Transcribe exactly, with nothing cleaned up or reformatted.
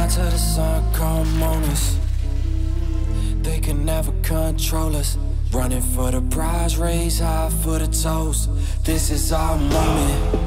grind till the sun come on us. They can never control us. Running for the prize, raise high for the toast. This is our moment.